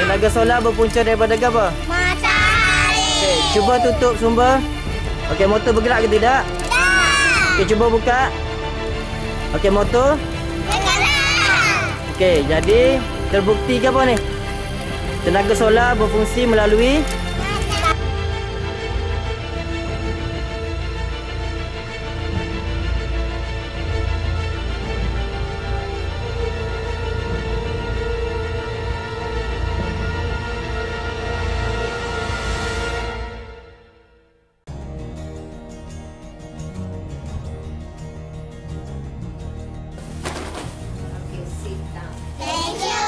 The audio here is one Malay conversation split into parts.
Tenaga solar berpunca daripada apa? Matahari. Okey, cuba tutup sumber. Okey, motor bergerak ke tidak? Tak. Okey, cuba buka. Okey, motor. Bergerak. Okey, jadi terbukti ke apa ni? Tenaga solar berfungsi melalui Thank you.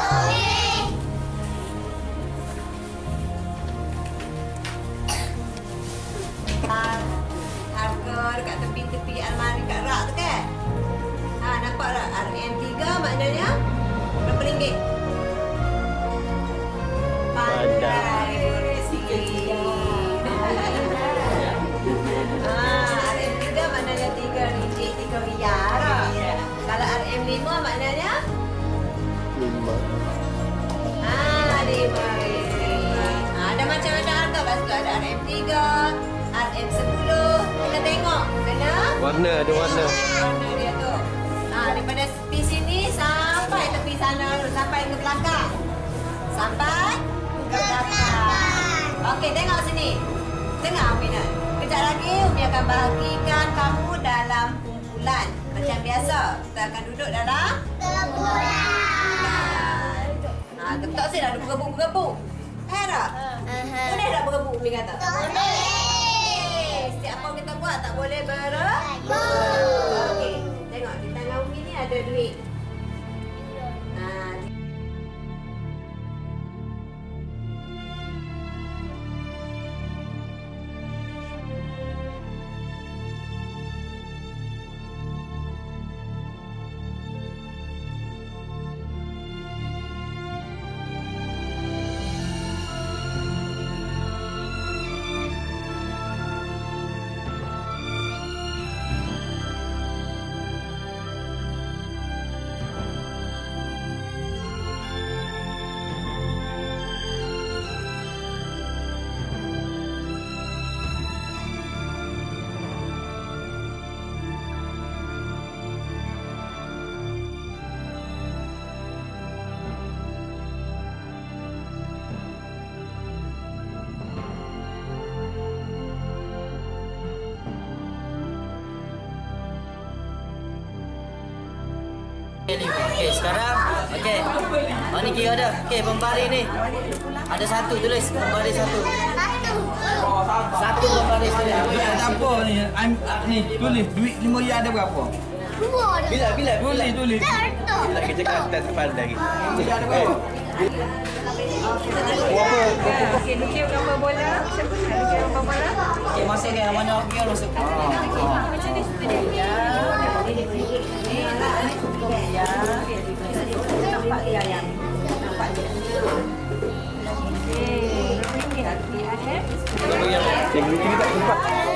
Harga dekat tepi-tepi almari kat rak tu kan? Ha, nampak tak? RM3 maknanya berapa ringgit? Pandai RM3. RM3 maknanya RM3. Kalau RM5 maknanya? RM5. Ada macam-macam harga. Lepas tu ada RM3, RM10. Kita tengok. Kena? Warna, ada warna. Warna dia tu. Daripada tepi sini sampai tepi sana. Sampai ke belakang. Sampai ke belakang. Okey, tengok sini. Tengok Umi nak. Kejap lagi Umi akan bahagikan kamu dalam kumpulan. Macam biasa. Kita akan duduk dalam Kumpulan. tak sih dah ada bergebuk-bergebuk. Tak? Boleh tak bergebuk Umi kata? Boleh. Setiap apa kita buat tak boleh berebut. Okey. Tengok di tangan Umi ni ada duit. Okey, sekarang okey. Ni kira ada. Okey, pembari ni. Ada satu tulis, pembari satu. Satu pembari tulis. Duit ada apa ni? Ni tulis duit RM5 ada berapa? Bila? Tulis. Bila kerja kertas tak pandai lagi. RM5 ada berapa? Okey, lukis gambar bola. Siapa nak lukis gambar bola? Okey, masuk ke mana okey masuk. Macam ni sudah dia. Nampak dia yang. Nampak dia. Okey. Hati-hati. Yang lucu ni tak sempat.